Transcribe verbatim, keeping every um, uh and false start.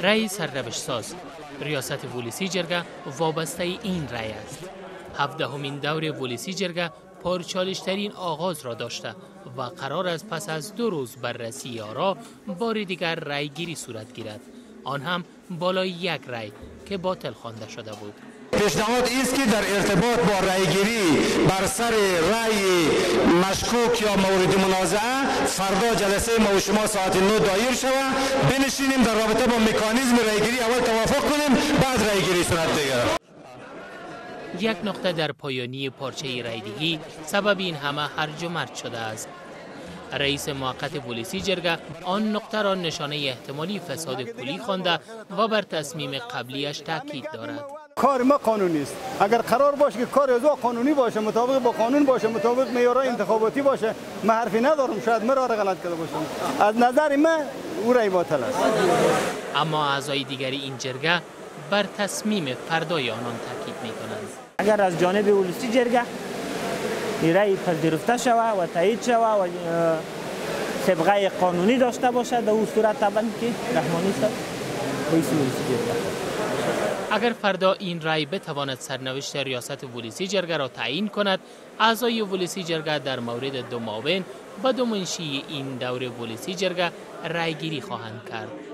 رأی سرنوشت‌ساز ریاست ولسی جرگه وابسته این رأی است. هفدهمین دور ولسی جرگه پرچالش‌ترین آغاز را داشته و قرار است پس از دو روز بررسی آرا بار دیگر رأی گیری صورت گیرد، آن هم بالای یک رأی که باطل خوانده شده بود. پیشنهاد است که در ارتباط با رأیگیری بر سر رأی مشکوک یا مورد منازعه فردا جلسه ما و شما ساعت نه دایر شود، بنشینیم در رابطه با مکانیزم رأیگیری اول توافق کنیم، بعد رأیگیری صورت بگیرد. یک نقطه در پایانی پارچه رأیدهی سبب این همه هرج و مرج شده است. رئیس موقت ولسی جرگه آن نقطه را نشانه احتمالی فساد کلی خوانده و بر تصمیم قبلیش تاکید دارد. کار ما قانونی است. اگر قرار باشه که کار از قانونی باشه، مطابق با قانون باشه، مطابق معیارهای انتخاباتی باشه، من حرفی ندارم، شاید من را غلط کرده باشم. از نظر من او رأی باطل است. اما اعضای دیگری این جرگه بر تصمیم فردای آنان تاکید می‌کنند. اگر از جانب ولسی جرگه رأی پذیرفته شود و تایید شود و سابقه قانونی داشته باشد، در اون صورت طبعا که رحمانی صاحب رئیس ولسی جرگه. اگر فردا این رأی بتواند سرنوشت ریاست ولسی جرگه را تعیین کند، اعضای ولسی جرگه در مورد دو معاون و دو منشی این دور ولسی جرگه رأیگیری خواهند کرد.